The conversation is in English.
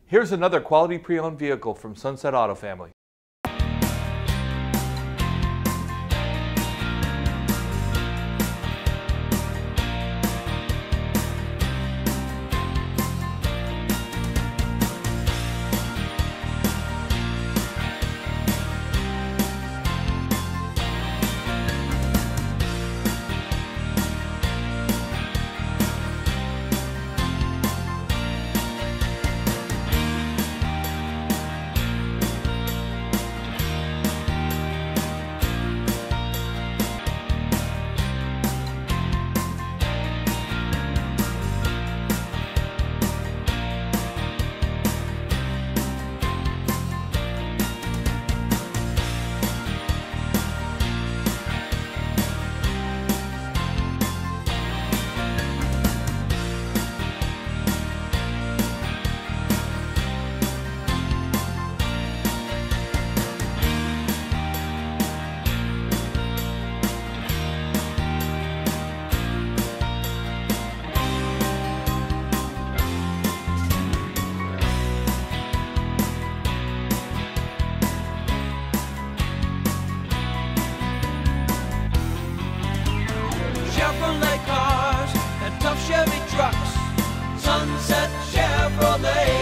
Here's another quality pre-owned vehicle from Sunset Auto Family. Chevrolet cars and tough Chevy trucks. Sunset Chevrolet.